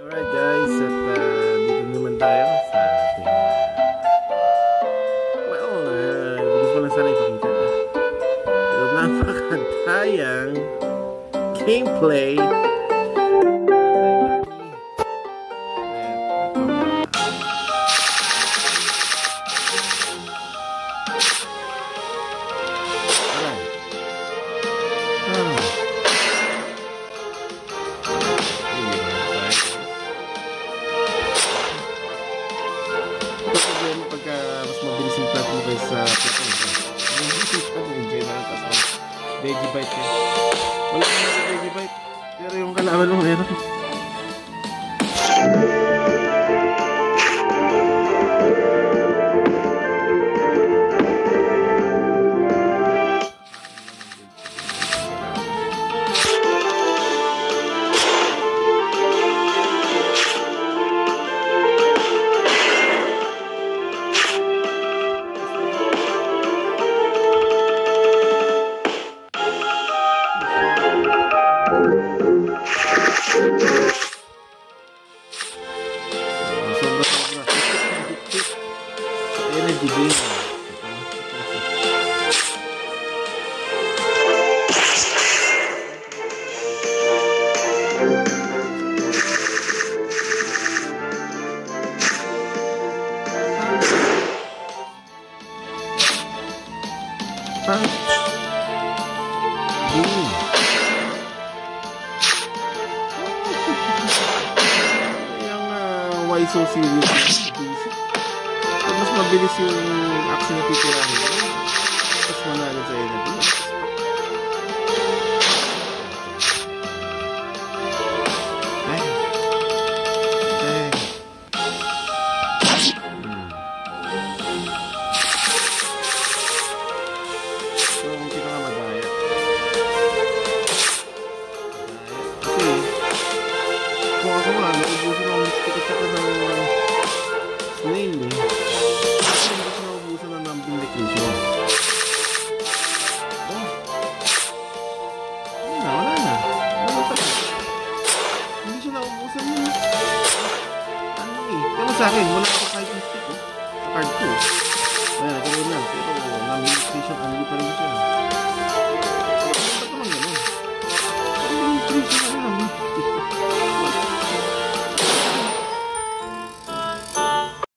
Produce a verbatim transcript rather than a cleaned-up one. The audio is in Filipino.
Alright guys, at uh, dito naman tayo sa ating uh, well, uh, gusto ko lang sana ipakita pero napakatayang gameplay. Pagka mas mabilis yung plot mo guys sa plot mo yung mabilis yung enjoy na lang tapos Digibite yan wala ka na sa Digibite pero yung kalaban mo meron energy drain. Punch. Boom. Yung uh, why so serious? Mas mabilis yung action na titirahin. Mas manalo sa energy.